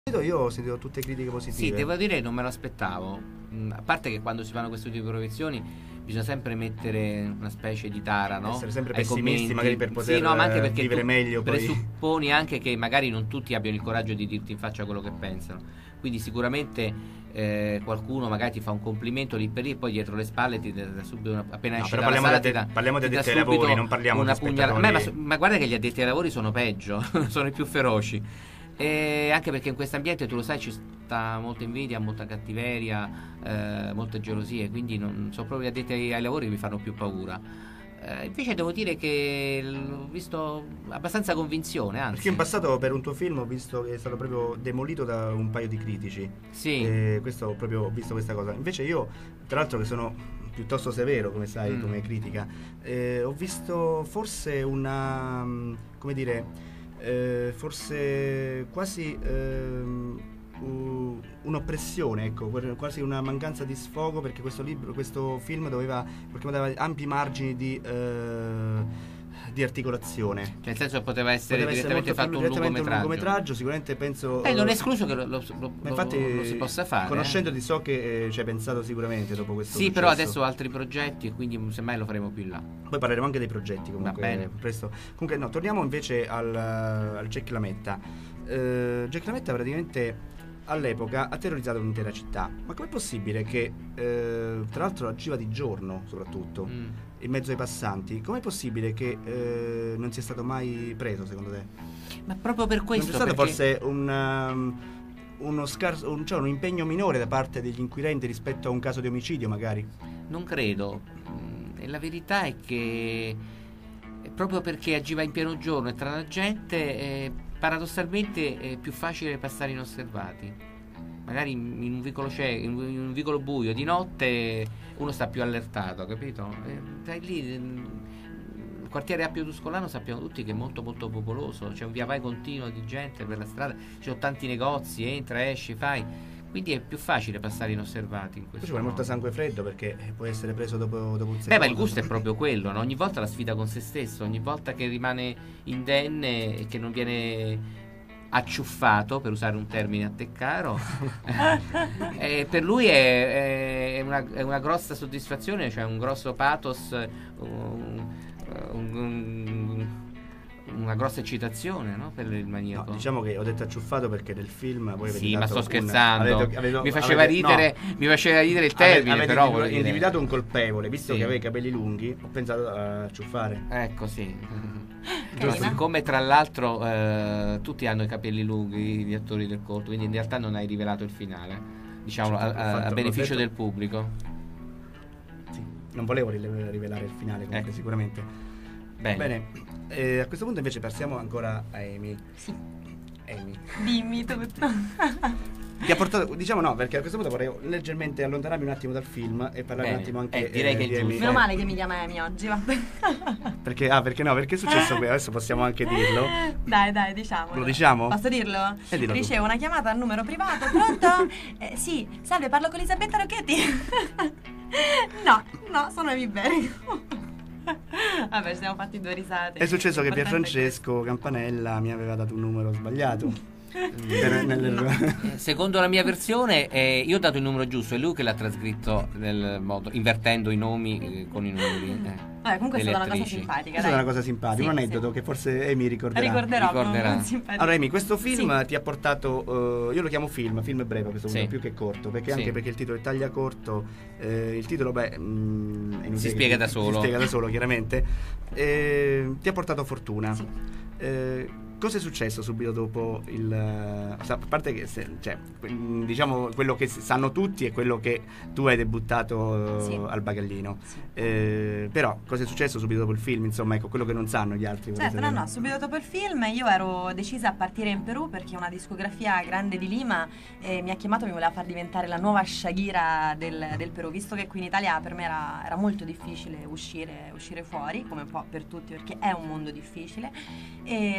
Io ho sentito tutte critiche positive. Sì, devo dire non me lo aspettavo. A parte che quando si fanno questo tipo di proiezioni bisogna sempre mettere una specie di tara, no? Essere sempre Ai pessimisti, commenti. magari per poter sì, no, ma anche perché vivere tu meglio. presupponi anche che magari non tutti abbiano il coraggio di dirti in faccia quello che pensano. Quindi sicuramente qualcuno magari ti fa un complimento lì per lì e poi dietro le spalle ti dà subito appena esci dalla sala parliamo di addetti ai lavori, non parliamo di spettatori. ma guarda che gli addetti ai lavori sono peggio, sono i più feroci. E anche perché in questo ambiente, tu lo sai, ci sta molta invidia, molta cattiveria, molte gelosie, quindi non so, proprio gli addetti ai lavori mi fanno più paura. Invece devo dire che l'ho visto abbastanza convinzione, anzi. Perché in passato per un tuo film ho visto che è stato proprio demolito da un paio di critici. Sì. Questo proprio ho visto questa cosa. Invece io, tra l'altro, che sono piuttosto severo, come sai, come critica, ho visto forse una, come dire, forse quasi un'oppressione, ecco, quasi una mancanza di sfogo, perché questo film dava ampi margini di articolazione. Nel senso che poteva essere direttamente fatto un lungometraggio. Sicuramente penso. Non è escluso che lo si possa fare. Conoscendoti so che ci hai pensato sicuramente dopo questo. Sì, successo. però adesso ho altri progetti e quindi semmai lo faremo più in là. Poi parleremo anche dei progetti comunque. Va bene. Presto. Comunque no, torniamo invece al Jack LaMetta. Jack LaMetta praticamente all'epoca ha terrorizzato l'intera città. Ma com'è possibile che tra l'altro agiva di giorno soprattutto in mezzo ai passanti? Com'è possibile che non sia stato mai preso, secondo te? Ma proprio per questo non c'è stato forse un impegno minore da parte degli inquirenti rispetto a un caso di omicidio magari? Non credo. E la verità è che proprio perché agiva in pieno giorno e tra la gente, paradossalmente è più facile passare inosservati. Magari in un vicolo in un vicolo buio di notte uno sta più allertato, capito? Dai lì, il quartiere Appio Tuscolano sappiamo tutti che è molto molto popoloso, c'è un via vai continuo di gente per la strada, ci sono tanti negozi, entra, esci, fai. Quindi è più facile passare inosservati in questo. Poi ci vuole molto sangue freddo perché può essere preso dopo un secondo. Ma il gusto è proprio quello, no? Ogni volta la sfida con se stesso, ogni volta che rimane indenne e che non viene acciuffato, per usare un termine a te caro, per lui è una grossa soddisfazione, cioè un grosso pathos, una grossa eccitazione, no? Per il maniaco. No, diciamo che ho detto acciuffato perché nel film voi avete sì, ma sto scherzando. Mi faceva ridere il termine, avete però volevo dire. individuato un colpevole, visto sì. che aveva i capelli lunghi, ho pensato a acciuffare. Ecco, sì. Come tra l'altro tutti hanno i capelli lunghi, gli attori del corto, quindi in realtà non hai rivelato il finale, diciamo, a beneficio del pubblico. Sì, non volevo rivelare il finale comunque, ecco. Sicuramente. Bene. A questo punto invece passiamo ancora a Amy. Sì. Amy. Dimmi tutto. Ti ha portato, diciamo no, perché a questo punto vorrei leggermente allontanarmi un attimo dal film e parlare un attimo anche direi che è giusto. Meno male che mi chiama Amy oggi, va. Perché no, perché è successo qui, adesso possiamo anche dirlo. Dai, diciamolo. Lo diciamo? Posso dirlo? Dillo Ricevo una chiamata al numero privato. Pronto? Sì, salve, parlo con Elisabetta Rocchetti. No, sono Amy Berry. Vabbè, ci siamo fatti 2 risate. È successo che Pierfrancesco Campanella mi aveva dato un numero sbagliato. Secondo la mia versione io ho dato il numero giusto, è lui che l'ha trascritto nel modo, invertendo i nomi con i numeri. Comunque è stata una cosa simpatica. È stata una cosa simpatica, sì, un aneddoto che forse Amy ricorderà. Allora Amy, questo film ti ha portato, io lo chiamo film breve a questo punto, più che corto, perché anche perché il titolo è Taglia corto, il titolo si spiega da solo. Si spiega da solo chiaramente. Ti ha portato fortuna. Sì. Cosa è successo subito dopo a parte che diciamo quello che sanno tutti è quello che tu hai debuttato al Bagallino, però cosa è successo subito dopo il film, insomma, ecco quello che non sanno gli altri. Certo, no, subito dopo il film io ero decisa a partire in Perù perché una discografia grande di Lima mi ha chiamato, mi voleva far diventare la nuova Shakira del Perù, visto che qui in Italia per me era molto difficile uscire fuori, come un po' per tutti, perché è un mondo difficile, e stavo per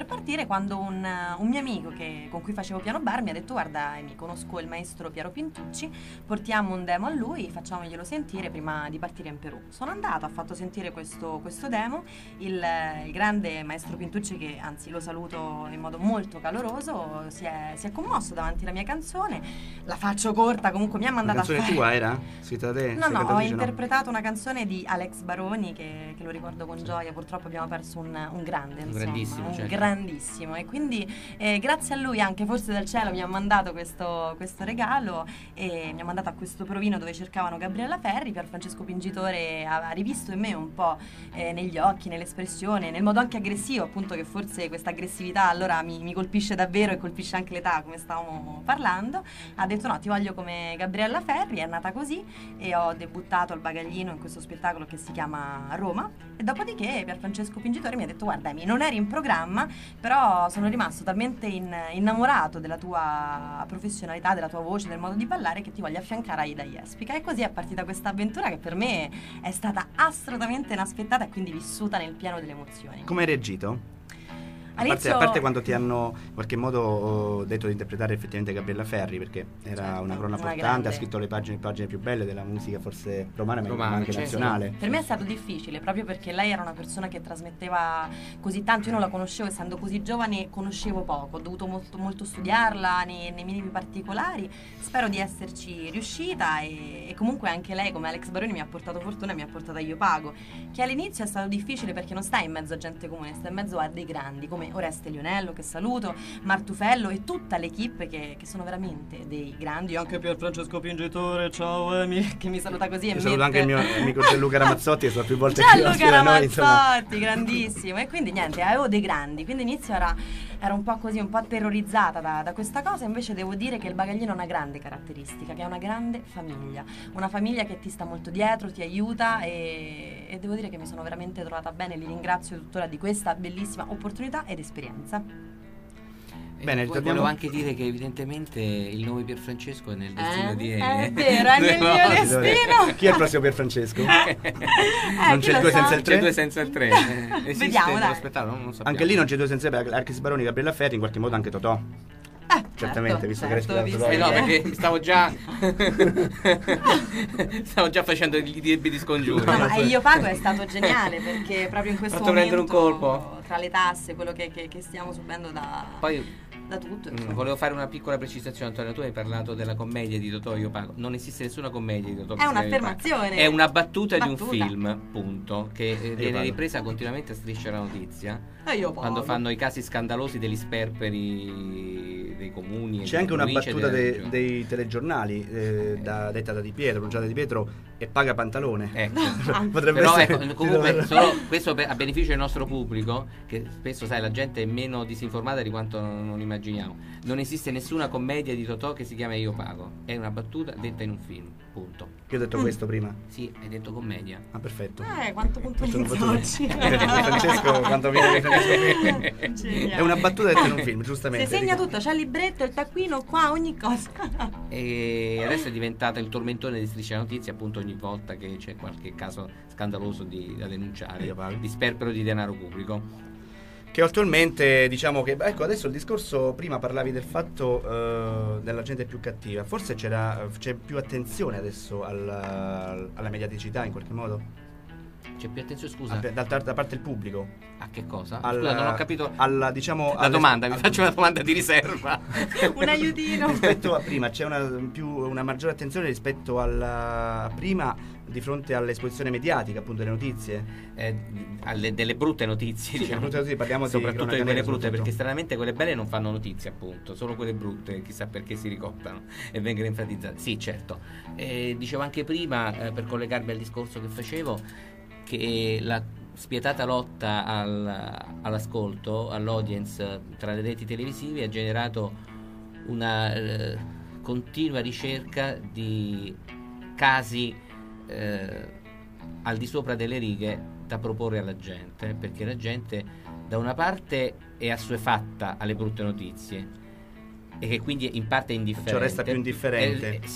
per partire quando un mio amico con cui facevo piano bar mi ha detto: guarda Amy, conosco il maestro Piero Pintucci, portiamo un demo a lui, facciamoglielo sentire prima di partire in Perù. Sono andata, ho fatto sentire questo demo, il grande maestro Pintucci, che anzi lo saluto in modo molto caloroso, si è commosso davanti alla mia canzone. La faccio corta, comunque mi ha mandato Una canzone tua era? Scritta da te? No, ho interpretato una canzone di Alex Baroni che lo ricordo con gioia. Purtroppo abbiamo perso un grande, insomma, grandissimo, un certo. grandissimo, e quindi grazie a lui anche forse dal cielo mi ha mandato questo regalo, e mi ha mandato a questo provino dove cercavano Gabriella Ferri. Pier Francesco Pingitore ha rivisto in me un po' negli occhi, nell'espressione, nel modo anche aggressivo, appunto, che forse questa aggressività allora mi colpisce davvero e colpisce anche l'età, come stavamo parlando. Ha detto: no, ti voglio come Gabriella Ferri. È nata così e ho debuttato al Bagaglino in questo spettacolo che si chiama Roma, e dopodiché Pier Francesco Pingitore mi ha detto: guarda Amy, non eri in programma, però sono rimasto talmente innamorato della tua professionalità, della tua voce, del modo di ballare, che ti voglio affiancare a Ida Jespica. E così è partita questa avventura che per me è stata assolutamente inaspettata e quindi vissuta nel pieno delle emozioni. Come hai reagito? A parte quando ti hanno in qualche modo detto di interpretare effettivamente Gabriella Ferri, perché era certo, una crona portante, grande. ha scritto le pagine più belle della musica, forse romana, ma anche certo. nazionale. Per me è stato difficile, proprio perché lei era una persona che trasmetteva così tanto. Io non la conoscevo, essendo così giovane conoscevo poco, ho dovuto molto studiarla nei minimi particolari. Spero di esserci riuscita, e comunque anche lei, come Alex Baroni, mi ha portato fortuna e mi ha portato a Io Pago, che all'inizio è stato difficile perché non stai in mezzo a gente comune, stai in mezzo a dei grandi come Oreste Lionello, che saluto, Martufello e tutta l'equipe che sono veramente dei grandi. Anche Pier Francesco Pingitore, ciao Amy, che mi saluta così. Io saluto anche il mio amico Gianluca Ramazzotti, che sono più volte Gianluca noi, Ramazzotti, grandissimo. E quindi niente, avevo dei grandi, quindi inizio era un po' così, un po' terrorizzata da questa cosa. Invece devo dire che il Bagaglino ha una grande caratteristica, che è una grande famiglia, una famiglia che ti sta molto dietro, ti aiuta, e devo dire che mi sono veramente trovata bene. Li ringrazio tuttora di questa bellissima opportunità ed esperienza. Bene, volevo anche dire che evidentemente il nome Pier Francesco è nel destino di Amy. È vero, è nel mio destino. Chi è il prossimo Pier Francesco? Non c'è il 2 senza il 3? C'è 2 senza il 3. Esiste Vediamo, nello dai. spettacolo? Non lo sappiamo. Anche lì non c'è 2 senza il 3, Alex Baroni, Gabriella Ferri, in qualche modo anche Totò. Certamente, visto che hai visto no, perché stavo già facendo i debiti scongiuri. No, ma Io Pago è stato geniale, perché proprio in questo Fatto momento, prendere un colpo. tra le tasse, quello che stiamo subendo da tutto, insomma. Volevo fare una piccola precisazione, Antonio. Tu hai parlato della commedia di Totò Io Pago. Non esiste nessuna commedia di Totò. È un'affermazione. È una battuta di un film, punto, che viene Pago. ripresa continuamente a Striscia la Notizia, Io Pago. quando fanno i casi scandalosi degli sperperi dei comuni. C'è anche una battuta dei telegiornali detta da Di Pietro, pronunciata da Di Pietro: e paga pantalone. Ecco. Potrebbe Però essere comunque solo questo a beneficio del nostro pubblico, che spesso, sai, la gente è meno disinformata di quanto non immaginiamo. Non esiste nessuna commedia di Totò che si chiama Io Pago, è una battuta detta in un film, punto. Io ho detto questo prima. Sì, hai detto commedia. Ah, perfetto. Quanto puntualizzo oggi. Francesco, quando viene Francesco. Geniale. È una battuta detta in un film, giustamente. Si segna tutto, c'è il libretto, il taccuino, qua, ogni cosa. E adesso è diventata il tormentone di Striscia la Notizia, appunto, ogni volta che c'è qualche caso scandaloso da denunciare, Io Pago. di sperpero di denaro pubblico. Che attualmente, diciamo che, ecco, adesso il discorso, prima parlavi del fatto della gente più cattiva, forse c'è più attenzione adesso alla mediaticità in qualche modo? C'è più attenzione, scusa, Da parte del pubblico? a che cosa? Al- Scusa, non ho capito diciamo, la domanda, mi faccio una domanda di riserva. Un aiutino. Rispetto a prima, c'è una maggiore attenzione rispetto a prima, di fronte all'esposizione mediatica, appunto, delle notizie. Delle brutte notizie, diciamo. Brutte notizie, parliamo soprattutto di cronaca quelle nera, brutte, soprattutto. perché stranamente quelle belle non fanno notizie, appunto, solo quelle brutte chissà perché si ricottano e vengono enfatizzate. Sì, certo. Dicevo anche prima, per collegarmi al discorso che facevo, che la spietata lotta all'ascolto, all'audience tra le reti televisive ha generato una continua ricerca di casi al di sopra delle righe da proporre alla gente, perché la gente da una parte è assuefatta alle brutte notizie e che quindi in parte è indifferente, Cioè resta più indifferente.